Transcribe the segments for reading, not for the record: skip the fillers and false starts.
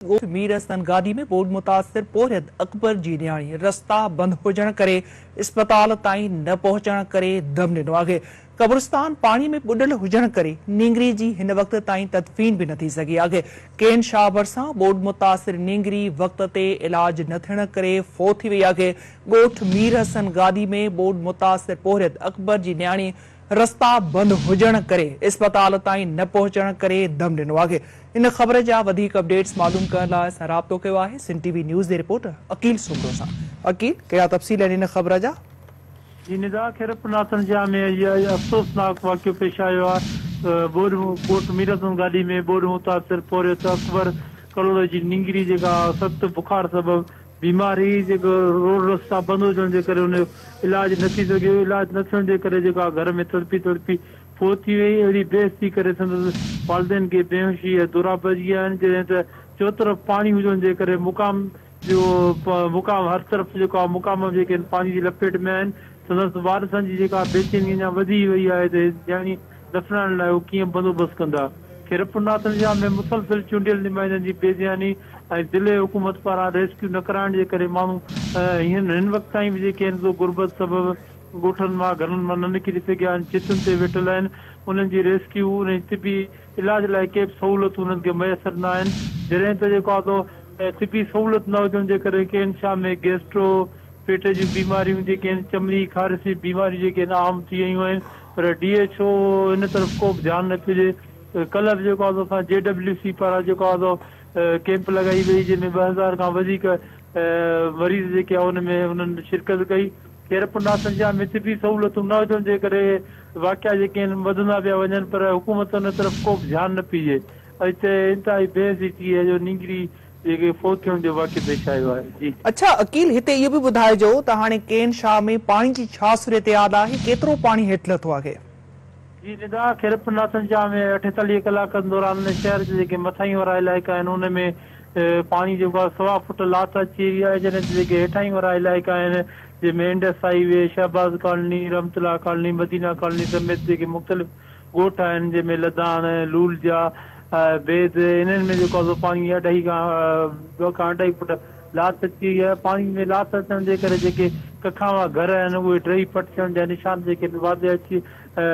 ॻोठ मीर हसन गादी में बोर्ड मुतासिर पोरियत अकबर जी न्याणी रस्ता बंद हुजण करे अस्पताल ताईं न पहुचण करे दम ॾिनो आहे। कब्रिस्तान पानी में बुॾल हुजण करे नींगरी जी हिन वक्त ताईं तदफीन भी न थी सघी आहे। केन शाह भरिसां बोर्ड मुतासिर नींगरी वक्त ते इलाज न थियण करे फोत थी वई आहे। ॻोठ मीर हसन गादी में बोर्ड मुतासिर पोरियत अकबर जी न्याणी रस्ता बंद हुजण करे अस्पताल ताईं न पहुचण करे दम ॾिनो आहे। इन ख़बर जा वधीक अपडेट्स मालूम करण लाइ असां राब्तो कयो आहे सिंध टीवी न्यूज़ जे रिपोर्टर अकील सुमरो सां। अकील, कहिड़ा तफ़सील आहिनि इन ख़बर जा? जी निदा खैरपनाथन जा में अफ़सोसनाक वाक़ियो पेश आयो आहे। ॻोठ मीर हसन गादी में बोर्ड मुतासिर पोरियत अकबर करोड़ जी नींगरी जेका सख़्त बुखार सबब बीमारी जेको रोड रस्ता बंदि हुजण जे करे उन इलाज न थी सघियो। इलाज न थियण जे करे जेका घर में तड़पी तड़पी फोत थी वई। अहिड़ी बेस थी करे संदसि वालिदैन खे बेहोशी ऐं दुरा पइजी विया आहिनि। जॾहिं त चो तरफ़ पाणी हुजण जे करे मुक़ाम हर तरफ़ जेको आहे मुक़ाम जेके आहिनि पाणी जी लपेट में आहिनि। संदसि वारसनि जी जेका बेचैनी अञा वधी वई आहे त ॼाणी दफ़नाइण लाइ उहो कीअं बंदोबस्तु कंदा। खैरपनाथन जा में मुसलसिल चूंडियल नुमाइंदनि जी बेज़ियानी ऐं ज़िले हुकूमत पारां रेस्क्यू न कराइण जे करे माण्हू हिन वक़्त ताईं बि जेके आहिनि गुरबत सबब ॻोठनि मां घरनि मां न निकिरी सघिया आहिनि, चितुनि ते वेठल आहिनि। उन्हनि जी रेस्क्यू उन तिबी इलाज लाइ के बि सहूलियत उन्हनि खे मुयसरु न आहिनि। जॾहिं त जेको आहे तिबी सहूलियत न हुजण जे करे केन शाह में गैस्ट्रो पेट जूं बीमारियूं जेके आहिनि चमड़ी ख़ारिश जी बीमारियूं जेके आहिनि आम थी वयूं आहिनि। पर DHO हिन तरफ़ को बि ध्यानु न पियो ॾिए। कल्ह बि जेको आहे असां JWC पारां जेको आहे कैंप लॻाई वई जंहिंमें 2000 खां वधीक मरीज़ जेके आहे उनमें उन्हनि शिरकत कई। खैरपनाथन जा में तिबी सहूलियतूं न हुजण जे करे वाक़िया जेके आहिनि वधंदा पिया वञनि, पर हुकूमत उन तरफ़ को बि ध्यानु न पई ॾिए। हिते इंतिहाई बेहज़ी थी आहे जो नींगरी जेके फोत थियण जो वाक़ियो पेश आयो आहे। जी अच्छा अकील, हिते इहो बि ॿुधाइजो त हाणे केन शाह में पाणी जी छा सूरत आहे, केतिरो पाणी हेठि लथो आहे? जी निदा खैरपनाथन जा में 48 कलाकनि दौरान शहर जे जेके मथाई वारा इलाइक़ा आहिनि उनमें पाणी जेको आहे 1.25 फुट लात अची वई आहे। जॾहिं जेके हेठाई वारा इलाइक़ा आहिनि जंहिंमें इंडस हाईवे, शहबाज़ कॉलोनी, रमतला कॉलोनी, मदीना कॉलोनी समेत जेके मुख़्तलिफ़ ॻोठ आहिनि जंहिंमें लदान, लूलजा, बेद, इन्हनि में जेको आहे पाणी 2 खां 2.5 फुट लात अची वई आहे। पाणी में लात अचण जे करे जेके कखा घर आहिनि उहे टही पट थियण जा निशान जेके वाज़े थी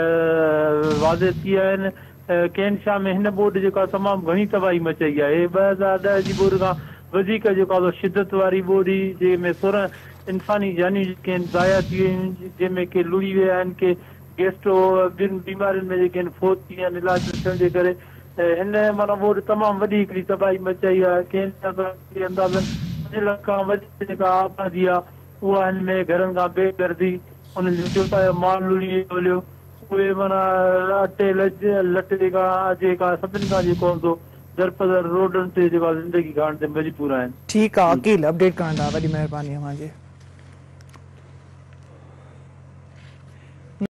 विया आहिनि। केन शाह में हिन बोर्ड जेको आहे तमामु घणी तबाही मचाई आहे। 2010 जी बोर्ड खां वधीक जेको आहे शिदत वारी बोर्ड हुई जंहिंमें 16 इंसानी जानियूं जेके आहिनि ज़ाया थी वियूं आहिनि, जंहिंमें के लुड़ी विया आहिनि, के गैस्ट्रो ॿिनि बीमारियुनि में जेके आहिनि फोत थी विया आहिनि इलाज न थियण जे करे। हिन माना बोर्ड तमामु वॾी हिकिड़ी तबाही मचाई आहे। केन अंदाज़नि 5 लख खां वधीक जेका आबादी आहे उहा हिन में घरनि खां बेदर्दी उन्हनि जो चोटा जो माल लुड़ी वियो। उहे माना अटे लट जेका सभिनी खां जेको हूंदो दरपदर रोडनि ते जेका ज़िंदगी गाइण ते मजबूर आहिनि। ठीकु आहे अकील, अपडेट करण लाइ वॾी महिरबानी अव्हांजी।